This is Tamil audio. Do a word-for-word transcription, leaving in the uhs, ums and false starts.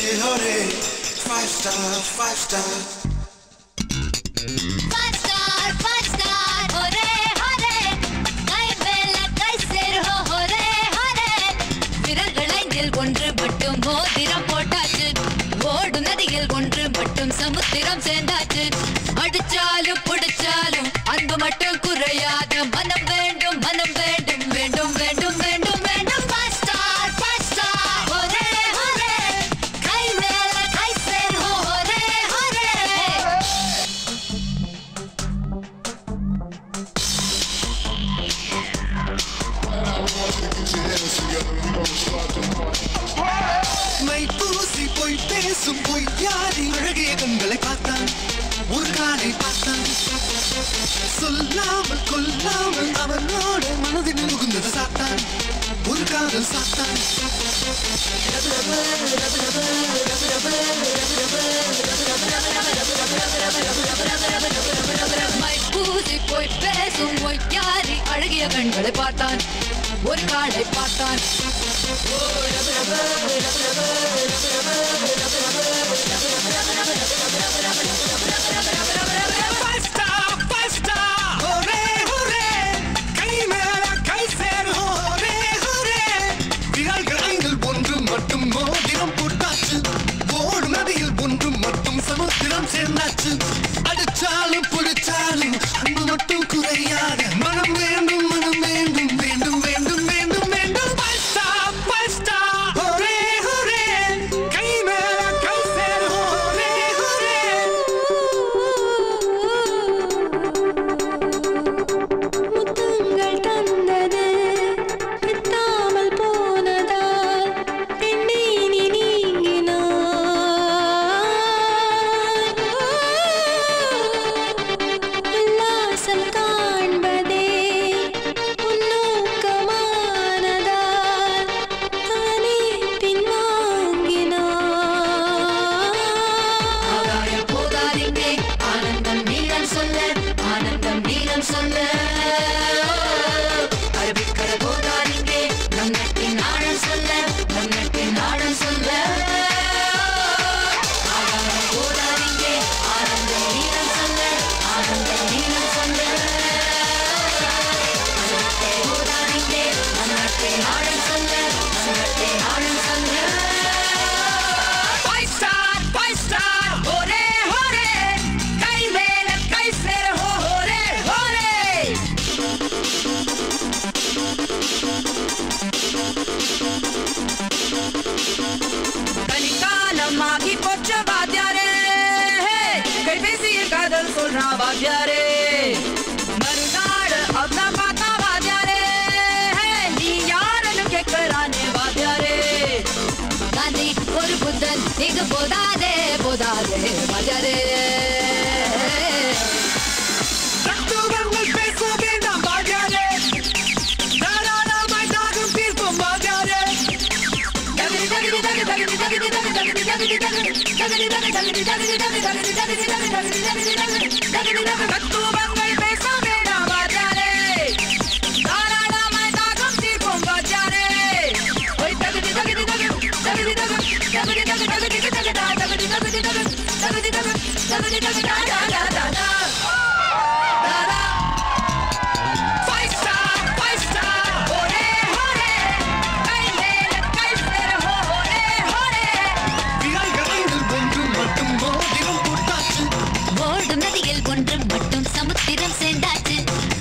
hore, five star, five star. Five star, five star, hore hore. Kai bela kai ser ho hore hore. விரல்களையில் ஒன்று மட்டும் மோதிரம் போட்டாச்சு. ஓடு நதியில் ஒன்று மட்டும் சமுத்திரம் சேர்ந்தாச்சு. அடிச்சாலும் புடிச்சாலும் அன்பு மட்டும் குறையாத மனம் வேண்டும் மனம் வேண்டும் வேண்டும் வேண்டும் வேண்டும் வேண்டும். Five star, five star, hore hore. Kai bela kai ser ho hore hore. மை பூசி போய் பேசும் பொய்யாரி அழகிய கண்களை பார்த்தான், ஒரு காலை பார்த்தான். சொல்லாமல் கொல்லாமல் அவனோட மனதில் முகுந்தது சாத்தான், ஒரு காதல் சாத்தான். மை பூசி போய் பேசும் பொய்யாரி அழகிய கண்களை பார்த்தான், ஒரு காலை பார்த்தான். Five star, five star, hore hore. கை மேல கை சேர் hore hore. விரல்கள் ஐந்தில் ஒன்று மட்டும் மோதிரம் போட்டாச்சு. ஓடும் நதியில் ஒன்று மட்டும் சமுத்திரம் சேர்ந்தாச்சு. அடிச்சாலும் புடிச்சாலும் அன்பு மட்டும் குறையாத மனம் வேண்டும் மனம் வேண்டும் வேண்டும் வேண்டும் வேண்டும் வேண்டும். Five star, five star, hore hore. கை மேல கை சேர் hore hore. முத்தங்கள் தந்தது நித்தாமல் போனதால் பெண்ணே நீ நீங்கினாய். உல்லாசம் காண்பதே உன்னோக்கமானதால் தானே பின்வாங்கினாய். ஆகாயம் போகாதீங்கே ஆனந்தம் நீளம் சொல்ல ஆனந்தம் நீளம் சொல்ல. அரபிக்கடல் போகாதீங்கே நம் நட்பின் ஆழம் சொல்ல நம் நட்பின் ஆழம் சொல்ல. ஆகாயம் போகாதீங்கே ஆனந்தம் நீளம் சொல்ல ஆனந்தம் நீளம் சொல்ல. அரபிக்கடல் போகாதீங்கே நம் நட்பின் ஆழம் சொல்ல நம் நட்பின் ஆழம் சொல்ல. Five star, five star, hore hore. கை மேல கை சேர் hore hore. கலிகாலமாகி போச்ச வாத்தியாரே, கைபேசியில் காதல் சொல்றா வாத்தியாரே. மறுநாடு அவன பார்த்தா வாத்தியாரே, நீ யாருன்னு கேட்கறானே வாத்தியாரே. காந்தி ஒரு புத்தன் இங்கு போதாதே போதாதே மஜரே. தத்துவங்கள் பேச வேண்டாம் வாத்தியாரே. தாராளமாய் தாகம் தீர்ப்போம் வாத்தியாரே. தகதி தகதி தகதி தகதி தகதி தகதி தகதி தகதி தகதி தகதி தகதி தகதி தகதி தகதி தகதி தகதி தகதி தகதி தகதி. தத்துவங்கள் பேச வேண்டாம் வாத்தியாரே, தாராளமாய் தாகம் தீர்ப்போம் வாத்தியாரே. ஓய் தகதி தகதி தகதி தகதி தகதி தகதி தகதி தகதி தகதி தகதி தகதி தகதி தகதி தகதி தகதி தா தா தா தா தா. Five star, five star, hore hore. கை மேல கை சேர் ஹோரே ஹோரே. விரல்கள் ஐந்தில் ஒன்று மட்டும் மோதிரம் போட்டாச்சு. ஓடும் நதியில் ஒன்று மட்டும் சமுத்திரம் சேர்ந்தாச்சு.